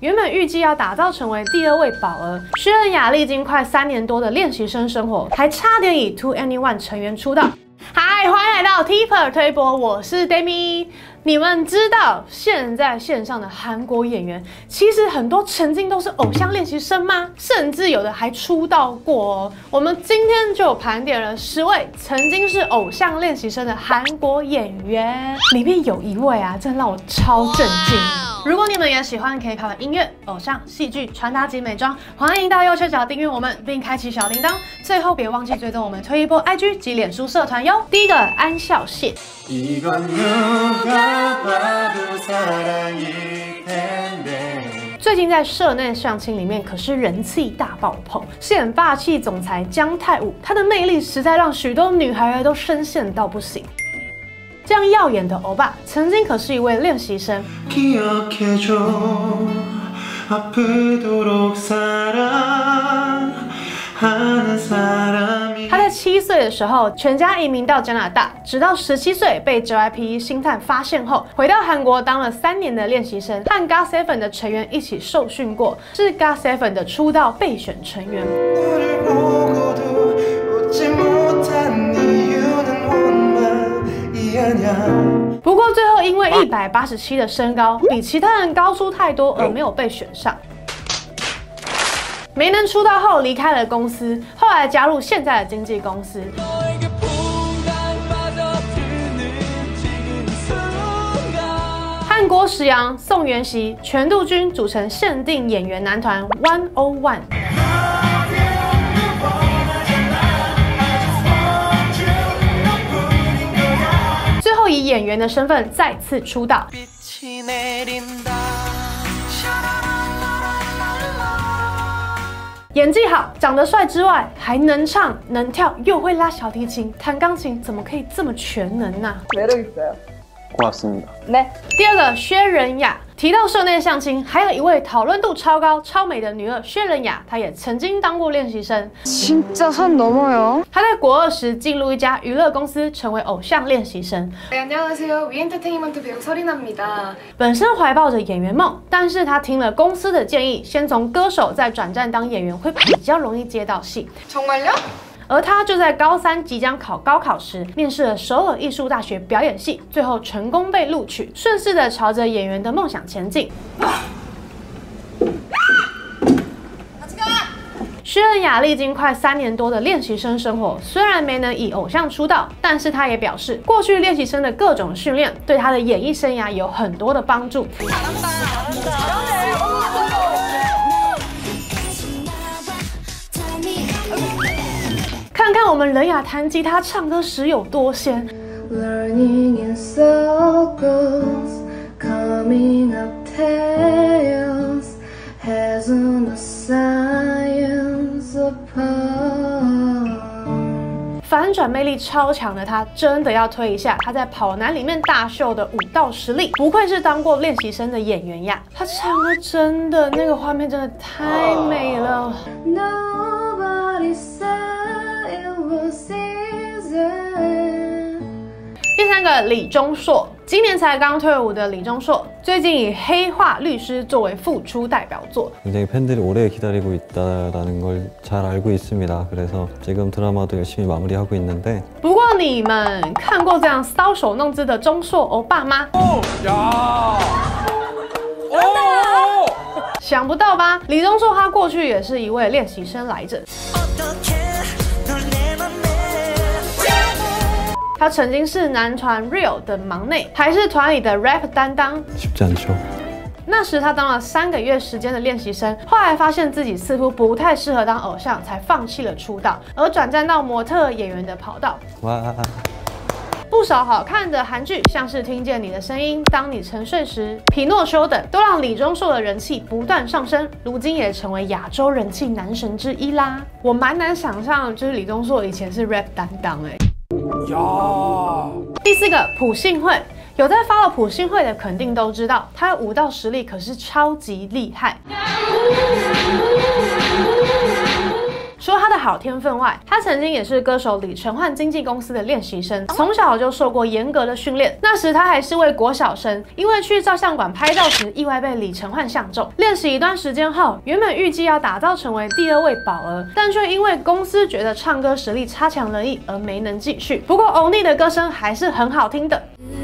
原本预计要打造成为第2位宝儿，薛仁雅历经快3年多的练习生生活，还差点以 2NE1 成员出道。嗨，欢迎来到 TVer 推播，我是 Demi。你们知道现在线上的韩国演员，其实很多曾经都是偶像练习生吗？甚至有的还出道过哦。我们今天就盘点了10位曾经是偶像练习生的韩国演员，里面有一位啊，真的让我超震惊。如果你们也喜欢 K-pop 音乐、偶像、戏剧、穿搭及美妆，欢迎到右下角订阅我们，并开启小铃铛。最后别忘记追踪我们推一波 IG 及脸书社团哟。第一个安孝燮。最近在社内相亲里面可是人气大爆棚，饰演霸气总裁姜泰武，他的魅力实在让许多女孩儿都深陷到不行。这样耀眼的欧巴，曾经可是一位练习生。他在7岁的时候，全家移民到加拿大，直到17岁被 JYP 星探发现后，回到韩国当了3年的练习生，和 GOT7 的成员一起受训过，是 GOT7 的出道备选成员。不过最后因为187的身高比其他人高出太多，而没有被选上。没能出道后离开了公司，后来加入现在的经纪公司。和郭时阳、宋元熙、全度君组成限定演员男团 101。最后以演员的身份再次出道。演技好，长得帅之外，还能唱能跳，又会拉小提琴、弹钢琴，怎么可以这么全能呢？ 고맙습니다。 第二个薛仁雅，提到社内相亲，还有一位讨论度超高、超美的女二薛仁雅，她也曾经当过练习生。 진짜선넘어요。 她在国2时进入一家娱乐公司，成为偶像练习生。 안녕하세요， 위엔터테인먼트 배우 서리나입니다。 本身怀抱着演员梦，但是她听了公司的建议，先从歌手再转战当演员，会比较容易接到戏。 정말요？ 而他就在高3即将考高考时，面试了首尔艺术大学表演系，最后成功被录取，顺势的朝着演员的梦想前进。薛仁雅历经快3年多的练习生生活，虽然没能以偶像出道，但是他也表示，过去练习生的各种训练对他的演艺生涯有很多的帮助。看看我们仁雅弹吉他、唱歌时有多仙。反转魅力超强的他，真的要推一下他在跑男里面大秀的舞蹈实力，不愧是当过练习生的演员呀！他唱歌真的那个画面真的太美了。第3个李钟硕，今年才刚退伍的李钟硕，最近以《黑化律师》作为复出代表作。 굉장히 팬들이 오래 기다리고 있다라는 걸 잘 알고 있습니다. 그래서 지금 드라마도 열심히 마무리하고 있는데. 不过你们看过这样搔首弄姿的钟硕欧巴吗？想不到吧？李钟硕他过去也是一位练习生来着。他曾经是男团 Real 的忙内，还是团里的 rap 担当。 쉽지 않죠。 那时他当了3个月时间的练习生，后来发现自己似乎不太适合当偶像，才放弃了出道，而转战到模特演员的跑道。 哇！ 不少好看的韩剧，像是《听见你的声音》、《当你沉睡时》、《匹诺丘》等，都让李钟硕的人气不断上升，如今也成为亚洲人气男神之一啦。我蛮难想象，就是李钟硕以前是 rap 担当第4个朴信惠，有在follow朴信惠的肯定都知道，她的舞蹈实力可是超级厉害。除了她的好天分外，他曾经也是歌手李承焕经纪公司的练习生，从小就受过严格的训练。那时他还是位国小生，因为去照相馆拍照时意外被李承焕相中。练习一段时间后，原本预计要打造成为第2位宝儿，但却因为公司觉得唱歌实力差强人意而没能继续。不过欧尼的歌声还是很好听的。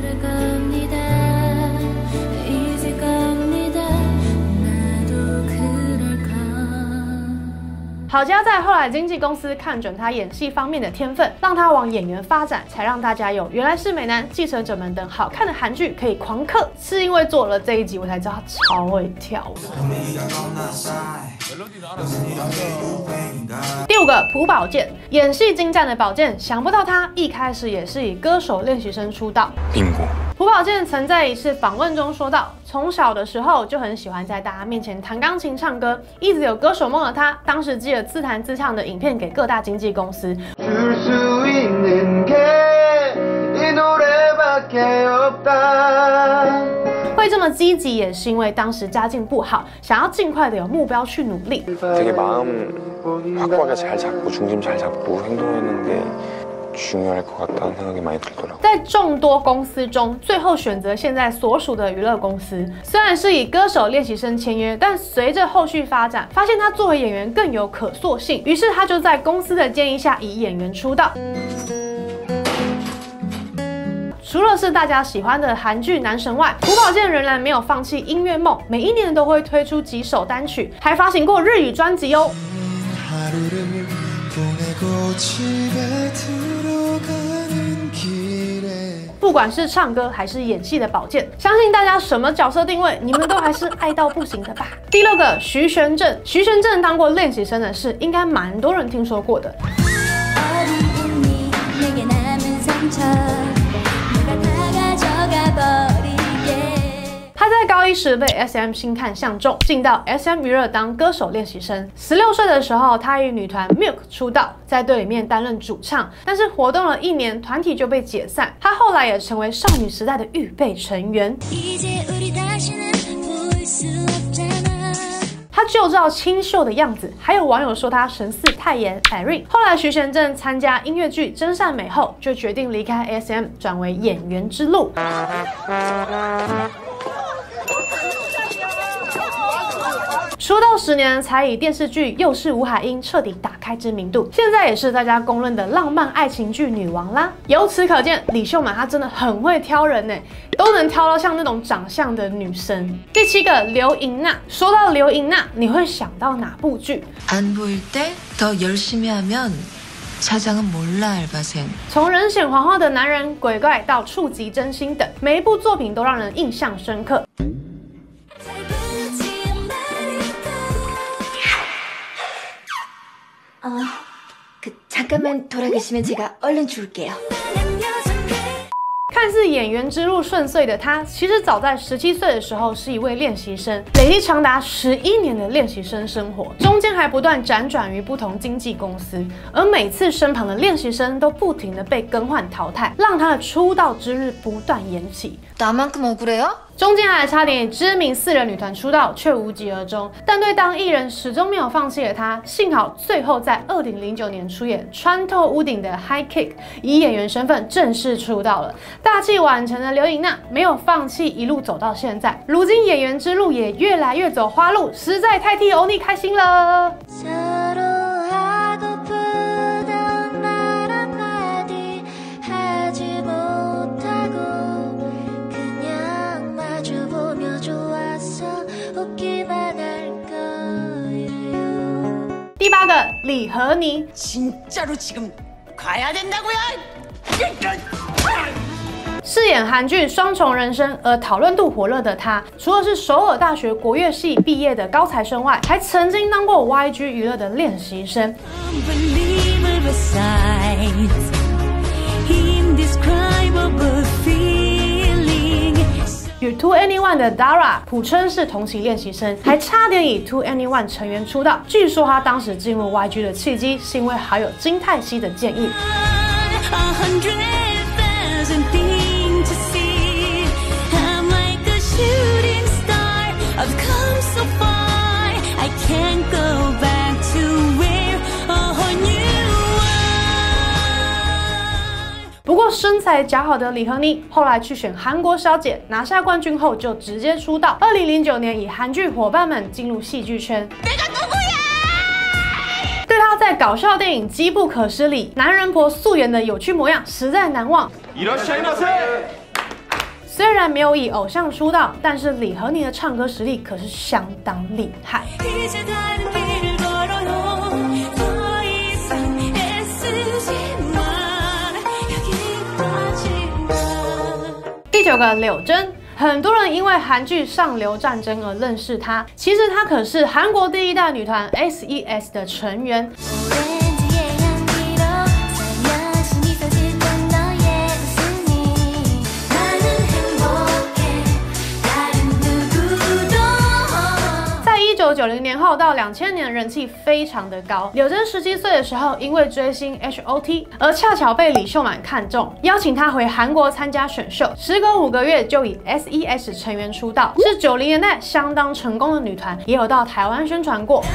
郝佳在后来经纪公司看准他演戏方面的天分，让他往演员发展，才让大家有《原来是美男》《继承者们》等好看的韩剧可以狂嗑。是因为做了这一集，我才知道他超会跳舞。第5个朴宝剑，演戏精湛的宝剑，想不到他一开始也是以歌手练习生出道。朴宝剑曾在一次访问中说道，从小的时候就很喜欢在大家面前弹钢琴唱歌，一直有歌手梦的他，当时寄了自弹自唱的影片给各大经纪公司。会这么积极，也是因为当时家境不好，想要尽快的有目标去努力。 되게 마음 확고하게 잘 잡고 중심 잘 잡고 행동하는 게 중요할 것 같다는 생각이 많이 들더라고요. 在众多公司中，最后选择现在所属的娱乐公司。虽然是以歌手练习生签约，但随着后续发展，发现他作为演员更有可塑性，于是他就在公司的建议下以演员出道。除了是大家喜欢的韩剧男神外，朴宝剑仍然没有放弃音乐梦，每一年都会推出几首单曲，还发行过日语专辑哦。不管是唱歌还是演戏的宝剑，相信大家什么角色定位，你们都还是爱到不行的吧。第6个徐玄正，徐玄正当过练习生的事，应该蛮多人听说过的。他在高1时被 SM 星探相中，进到 SM 娱乐当歌手练习生。16岁的时候，他与女团 Milk 出道，在队里面担任主唱。但是活动了1年，团体就被解散。他后来也成为少女时代的预备成员。他旧照清秀的样子，还有网友说他神似泰妍 Irene。后来徐玄正参加音乐剧《真善美》后，就决定离开 SM， 转为演员之路。出道10年，才以电视剧《又是吴海英》彻底打开知名度，现在也是大家公认的浪漫爱情剧女王啦。由此可见，李秀满她真的很会挑人呢，都能挑到像那种长相的女生。第7个刘盈娜，说到刘盈娜，你会想到哪部剧？ 안 보일 때 더 열심히 하면 차장은 몰라 알바생。 从人显皇后的男人、鬼怪到触及真心等，每一部作品都让人印象深刻。 잠깐만 돌아계시면 제가 얼른 줄게요。 看似演员之路顺遂的他，其实早在17岁的时候是一位练习生，累计长达11年的练习生生活，中间还不断辗转于不同经纪公司，而每次身旁的练习生都不停的被更换淘汰，让他的出道之日不断延期。 나만큼 억울해요？ 中间还差点以知名4人女团出道，却无疾而终。但对当艺人始终没有放弃的他，幸好最后在2009年出演《穿透屋顶的 High Kick》，以演员身份正式出道了。大器晚成的刘盈娜没有放弃，一路走到现在，如今演员之路也越来越走花路，实在太替欧尼开心了。 第8个李和妮， 진짜로 지금 가야 된다고요? 饰演韩剧《双重人生》而讨论度火热的他，除了是首尔大学国乐系毕业的高材生外，还曾经当过 YG 娱乐的练习生。与 2NE1 的 Dara 朴春是同期练习生，还差点以 2NE1 成员出道。据说他当时进入 YG 的契机，是因为好友金泰熙的建议。I can't go back to where 材姣好的李荷妮，后来去选韩国小姐，拿下冠军后就直接出道。2009年以韩剧《伙伴们》进入戏剧圈。对她在搞笑电影《机不可失》里男人婆素颜的有趣模样实在难忘。虽然没有以偶像出道，但是李荷妮的唱歌实力可是相当厉害。第9个柳真，很多人因为韩剧《上流战争》而认识她，其实她可是韩国第1代女团 S.E.S 的成员。1990年后到2000年人气非常的高。柳真17岁的时候，因为追星 H.O.T 而恰巧被李秀满看中，邀请她回韩国参加选秀。时隔5个月就以 S.E.S 成员出道，是90年代相当成功的女团，也有到台湾宣传过。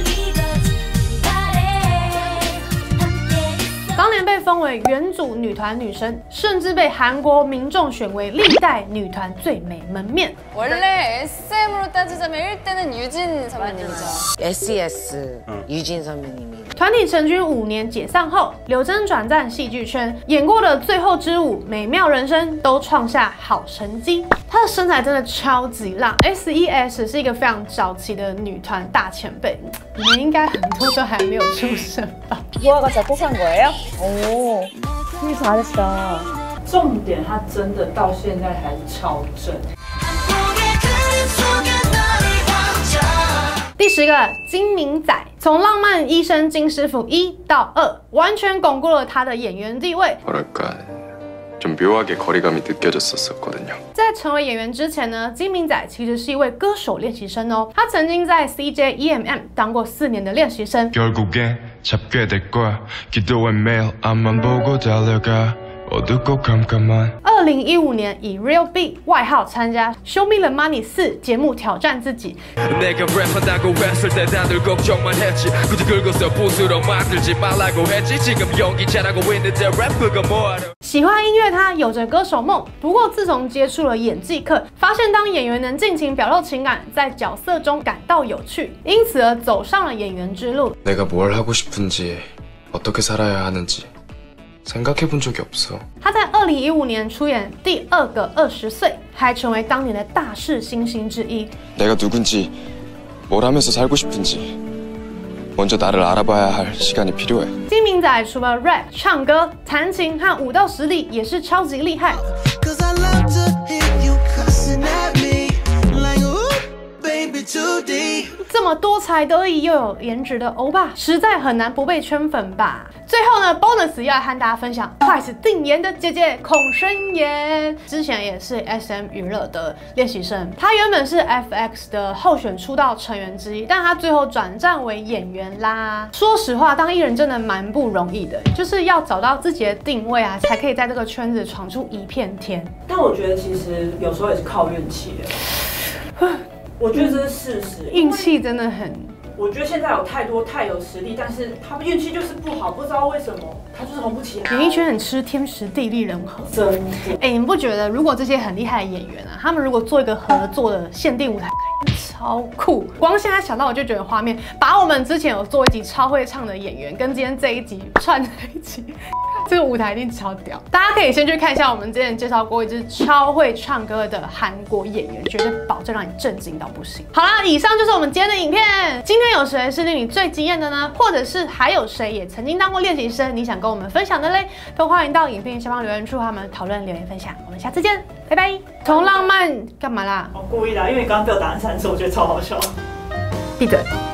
当年被封为元祖女团女神，甚至被韩国民众选为历代女团最美门面。 원래 SM으로 따지자면 1등은 유진 선배님이죠. SES 유진 선배님이. 团体成军5年解散后，柳真转战戏剧圈，演过的《最后之舞》《美妙人生》都创下好成绩。她的身材真的超级辣。S.E.S 是一个非常早期的女团大前辈，你们应该很多都还没有出生吧？ 우아가 작곡한 거예요? 오, 되게 잘했다. 重点，她真的到现在还是超正。 第10个金明宰，从浪漫医生金师傅1到2，完全巩固了他的演员地位。 좀 묘하게 거리감이 느껴졌었거든요. 在成为演员之前呢，金明宰其实是一位歌手练习生哦。他曾经在 CJ EMM 当过4年的练习生。 결국엔 잡게 될 거야. 기도해 매일 앞만 보고 달려가. 어둡고 깜깜한 2015年以 Real B 外号参加《Show Me the Money 4》节目挑战自己。 내가 랩한다고 했을 때 다들 걱정만 했지. 굳이 긁어서 부스러 만들지 말라고 했지. 지금 연기 잘하고 있는데 래퍼가 뭐하러. 喜欢音乐，他有着歌手梦。不过自从接触了演技课，发现当演员能尽情表露情感，在角色中感到有趣，因此而走上了演员之路。 내가 뭘 하고 싶은지, 어떻게 살아야 하는지. 생각해본 적이 없어. 他在2015年出演第2个20岁，还成为当年的大势新星之一。 내가 누군지, 뭘 하면서 살고 싶은지 먼저 나를 알아봐야 할 시간이 필요해. 金明宰除了 rap、唱歌、弹琴和舞蹈实力也是超级厉害。 这么多才多艺又有颜值的欧巴，实在很难不被圈粉吧。最后呢 ，bonus 要来和大家分享 TWICE 定妍的姐姐孔申妍，之前也是 SM 娱乐的练习生，她原本是 FX 的候选出道成员之一，但她最后转战为演员啦。说实话，当艺人真的蛮不容易的，就是要找到自己的定位啊，才可以在这个圈子闯出一片天。 但我觉得其实有时候也是靠运气的。我觉得这是事实， 运气真的很。 我觉得现在有太有实力，但是他们运气就是不好，不知道为什么，他就是红不起来。 演艺圈很吃天时地利人和， 真的。 你们不觉得如果这些很厉害的演员啊，他们如果做一个合作的限定舞台，超酷！光现在想到我就觉得画面，把我们之前有做一集超会唱的演员跟今天这一集串在一起。这个舞台一定超屌，大家可以先去看一下我们之前介绍过一支超会唱歌的韩国演员，绝对保证让你震惊到不行。好啦，以上就是我们今天的影片。今天有谁是令你最惊艳的呢？或者是还有谁也曾经当过练习生，你想跟我们分享的嘞？都欢迎到影片下方留言处和我们讨论留言分享。我们下次见，拜拜。从浪漫干嘛啦？ 我故意的，因为你刚刚被我打成3次，我觉得超好笑。 闭嘴。